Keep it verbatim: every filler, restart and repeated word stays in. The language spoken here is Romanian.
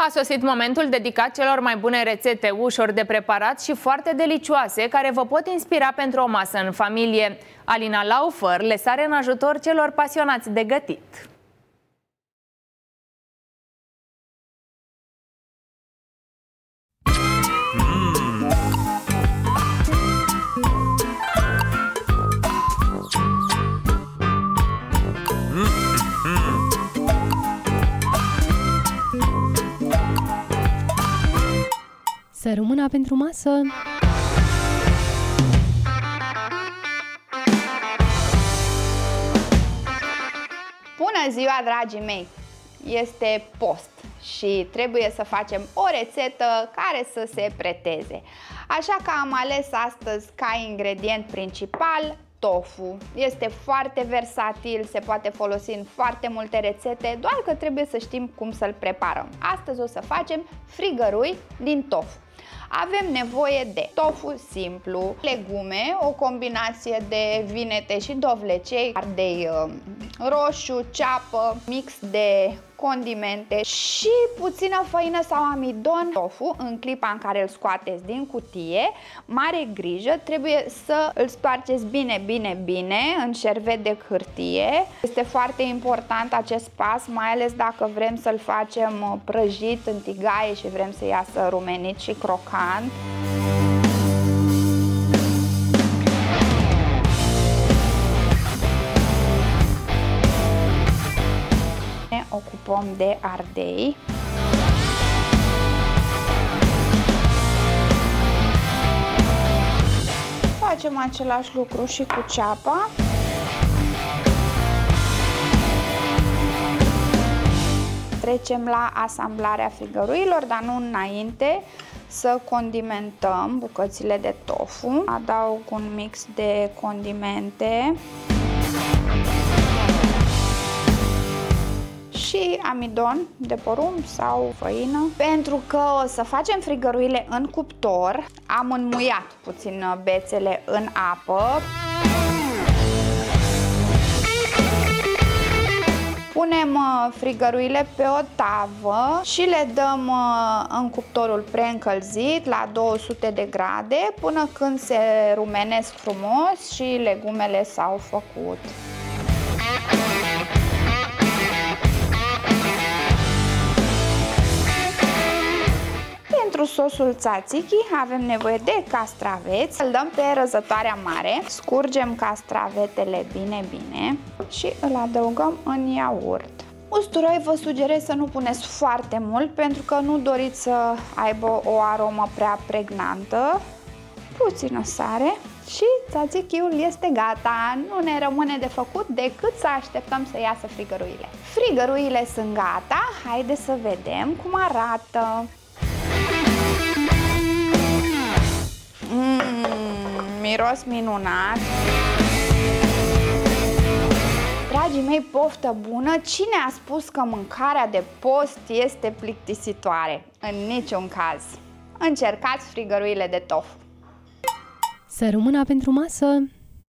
A sosit momentul dedicat celor mai bune rețete, ușor de preparat și foarte delicioase, care vă pot inspira pentru o masă în familie. Alina Laufer le sare în ajutor celor pasionați de gătit. Să rămână pentru masă! Bună ziua, dragii mei! Este post și trebuie să facem o rețetă care să se preteze. Așa că am ales astăzi ca ingredient principal tofu. Este foarte versatil, se poate folosi în foarte multe rețete, doar că trebuie să știm cum să-l preparăm. Astăzi o să facem frigărui din tofu. Avem nevoie de tofu simplu, legume, o combinație de vinete și dovlecei, ardei roșu, ceapă, mix de condimente și puțină făină sau amidon. Tofu, în clipa în care îl scoateți din cutie, mare grijă, trebuie să îl stoarceți bine, bine, bine în șervet de hârtie. Este foarte important acest pas, mai ales dacă vrem să-l facem prăjit în tigaie și vrem să iasă rumenit și crocant. Ocupăm de ardei. Facem același lucru și cu ceapa. Trecem la asamblarea frigăruilor, dar nu înainte să condimentăm bucățile de tofu. Adaug un mix de condimente și amidon de porumb sau făină. Pentru că o să facem frigăruile în cuptor, am înmuiat puțin bețele în apă. Punem frigăruile pe o tavă și le dăm în cuptorul preîncălzit la două sute de grade până când se rumenesc frumos și legumele s-au făcut. Pentru sosul tzatziki avem nevoie de castraveți. Îl dăm pe răzătoarea mare, scurgem castravetele bine, bine și îl adăugăm în iaurt. Usturoi vă sugerez să nu puneți foarte mult pentru că nu doriți să aibă o aromă prea pregnantă. Puțină sare și tzatzikiul este gata. Nu ne rămâne de făcut decât să așteptăm să iasă frigăruile. Frigăruile sunt gata, haideți să vedem cum arată. Mmm, miros minunat! Dragii mei, poftă bună! Cine a spus că mâncarea de post este plictisitoare? În niciun caz! Încercați frigăruile de tofu! Să rămână pentru masă!